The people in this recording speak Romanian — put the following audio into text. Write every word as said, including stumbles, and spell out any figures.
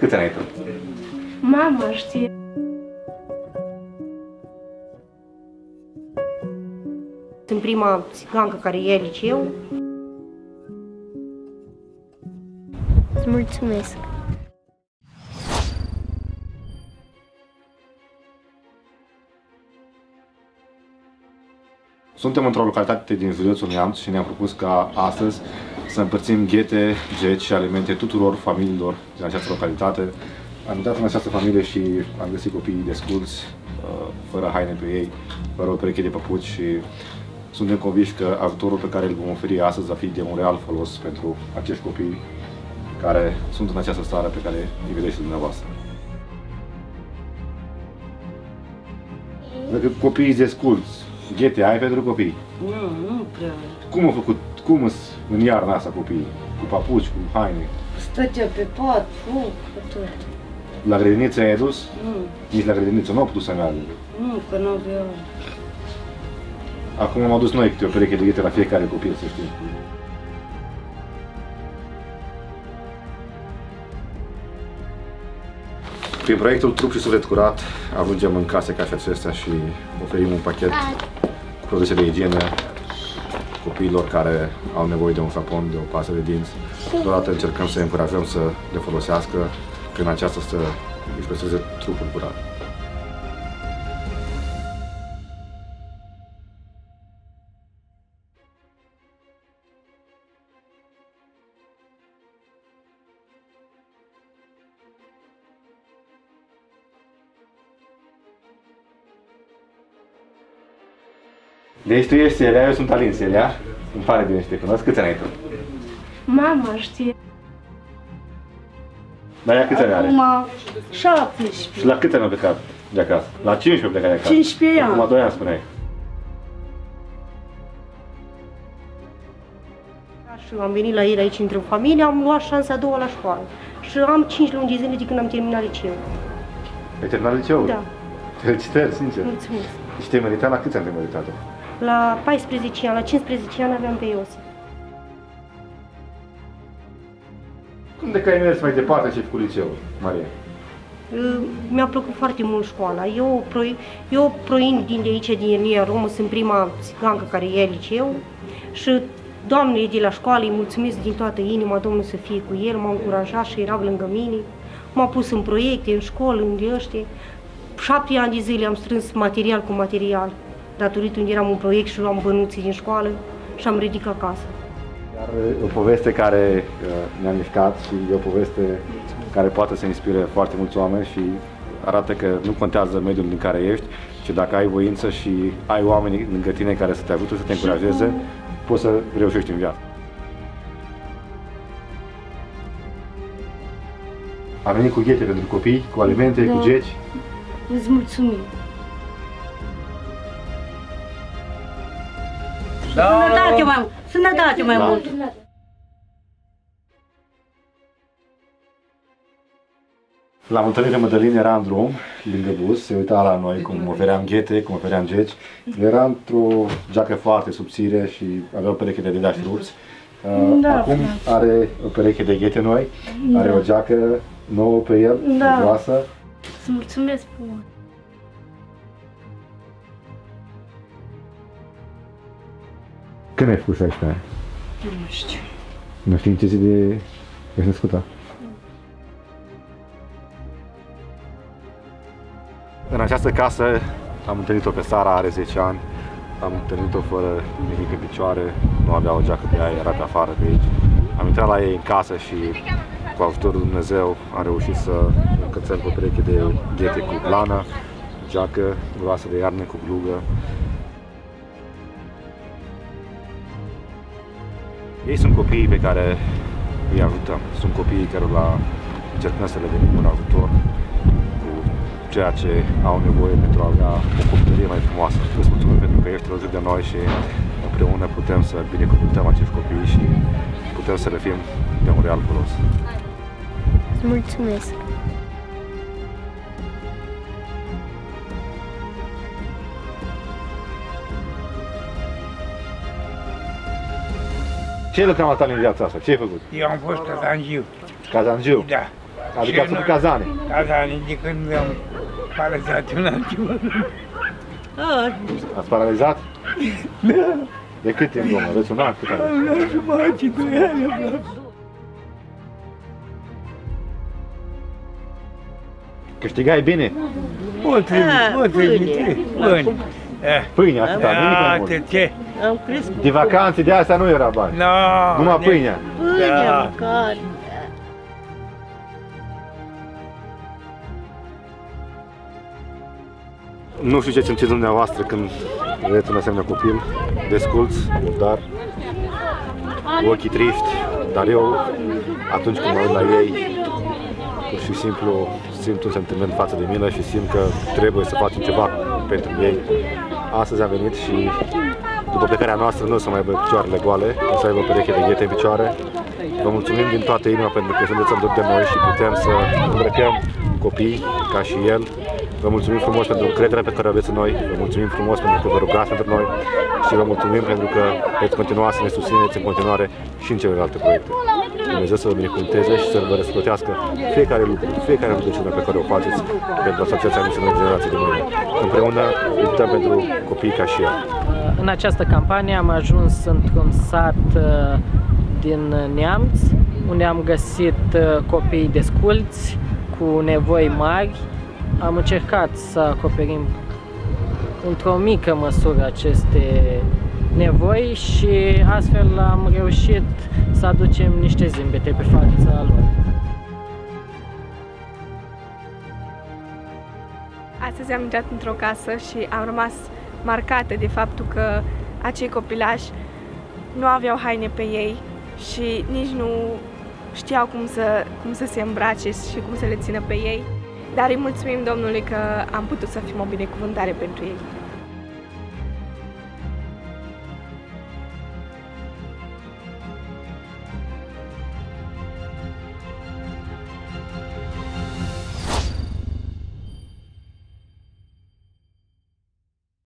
Câți ani ai tu? Mama știe. Sunt prima țigancă care e liceu. Îți mulțumesc. Suntem într-o localitate din județul Neamț și ne-am propus ca astăzi să împărțim ghete, geci și alimente tuturor familiilor din această localitate. Am intrat în această familie și am găsit copiii desculți, fără haine pe ei, fără o pereche de păpuci și suntem convinși că ajutorul pe care îl vom oferi astăzi va fi de un real folos pentru acești copii care sunt în această stare pe care îi vedeți dumneavoastră. Dacă copiii desculți, ghete ai pentru copii? Nu, nu prea. Cum au făcut, cum sunt în iarna asta copiii? Cu papuci, cu haine? Stătea pe pat, foc, pe tot. La grădiniță ai dus? Nu. Nici la grădiniță nu au putut să meargă. Nu, că nu aveau. Acum am adus noi câte o pereche de ghete la fiecare copil, să știi. Prin proiectul Trup și Suflet Curat ajungem în case ca și acestea și oferim un pachet cu produse de igienă copiilor care au nevoie de un sapon, de o pastă de dinți. Totodată încercăm să încurajăm să le folosească, prin aceasta să își păstreze trupul curat. Deci tu ești Celia, eu sunt Alin Celia. Îmi pare bine să te cunosc. Câți ani ai tu? Mama știe. Dar ea câți ani are? Acum șaptesprezece. Și la câți ani a plecat de acasă? La cincisprezece plecai de acasă? cincisprezece ani. Acum doi ani spuneai. Și am venit la el aici într-o familie, am luat șansa a doua la școală. Și am cinci luni de zile de când am terminat liceul. Ai terminat liceul? Da. Felicitări, sincer. Mulțumesc. Și te-ai meritat? La câți ani te-ai meritat? La paisprezece ani, la cincisprezece ani aveam pe Iosif. Cum de că ai mers mai departe și ai făcut liceul, Maria? Mi-a plăcut foarte mult școala. Eu, pro, eu provin din de aici, din Iernia Romă, sunt prima țigancă care e liceu și doamnele de la școală îi mulțumesc din toată inima, Domnul să fie cu el, m-a încurajat și erau lângă mine. M-a pus în proiecte, în școală, în ăștia. Șapte ani de zile am strâns material cu material, datorită unde eram un proiect și luam bănuții din școală și am ridicat acasă. Iar o poveste care ne-a mișcat și e o poveste care poate să inspire foarte mulți oameni și arată că nu contează mediul din care ești, ci dacă ai voință și ai oameni lângă tine care să te ajute, să te încurajeze, poți să reușești în viață. Am venit cu ghete pentru copii, cu alimente, da. Cu geci. Îți mulțumim! Da. Sănătate mai mult! Sănătate mai da. mult! L-am întâlnit pe Mădălin, era în drum, lângă bus, se uita la noi cum ofeream ghete, cum ofeream geci. Era într-o geacă foarte subțire și avea o pereche de dedași rupți. Da, acum are o pereche de ghete noi, da. Are o geacă nouă pe el, da. Groasă. Îți mulțumesc frumos! Când ai făcut șaisprezece ani? Nu știu. Nu știi în ce zi de ești născută? În această casă am întâlnit-o pe Sara, are zece ani. Am întâlnit-o fără nimic în picioare, nu avea o geacă pe ea, era pe afară de aici. Am intrat la ei în casă și cu ajutorul lui Dumnezeu am reușit să încălțăm o pereche de ghete cu blană, geacă groasă de iarnă cu glugă. Ei sunt copiii pe care îi ajutăm, sunt copiii cărora încercăm să le venim un ajutor cu ceea ce au nevoie pentru a avea o copilărie mai frumoasă. Îți mulțumim pentru că ești alături de noi și împreună putem să binecuvântăm acești copii și putem să le fim de un real folos. Îți mulțumesc! Ce lucram asta în viața asta? Ce ai făcut? Eu am fost cazangiu. Cazangiu? Da. Adică ați făcut cazane. Cazane, de când am paralizat un altceva. Ați paralizat? Da. De cât timp, domnule? Aveți un an? Cât Am luat jumătate, doi ani aproape. Câștigai bine? O trebuie, o trebuie, bani. Pâine, atâta, nimic mai mult. Atât, ce? Am crescut. De vacanțe de astea nu era bani. No, Numai ne- pâinea. Pâine, Da. mâncare. Nu știu ce simțiți dumneavoastră când vedeți un asemenea copil, desculț, murdar, cu ochii triști, dar eu, atunci când mă uit la ei, pur și simplu simt un sentiment față de milă și simt că trebuie să facem ceva pentru ei. Astăzi am venit și după plecarea noastră nu o să mai aibă picioarele goale, o să aibă o pereche de ghete în picioare. Vă mulțumim din toată inima pentru că sunteți alături de noi și putem să îmbrăcăm copii ca și el. Vă mulțumim frumos pentru încrederea pe care o aveți în noi, vă mulțumim frumos pentru că vă rugați pentru noi și vă mulțumim pentru că veți continua să ne susțineți în continuare și în celelalte proiecte. Dumnezeu să vă binecuvânteze și să vă răsplătească fiecare lucru, fiecare rugăciune pe care o faceți pentru Asociația Misiunilor Generații de Mâine. Împreună luptăm pentru copii ca și el. În această campanie am ajuns într-un sat uh, din Neamț, unde am găsit uh, copii desculți, cu nevoi mari. Am încercat să acoperim într-o mică măsură aceste nevoi și astfel am reușit să aducem niște zâmbete pe fața lor. Astăzi am intrat într-o casă și am rămas marcată de faptul că acei copilași nu aveau haine pe ei și nici nu știau cum să, cum să se îmbrace și cum să le țină pe ei. Dar îi mulțumim Domnului că am putut să fim o binecuvântare pentru ei.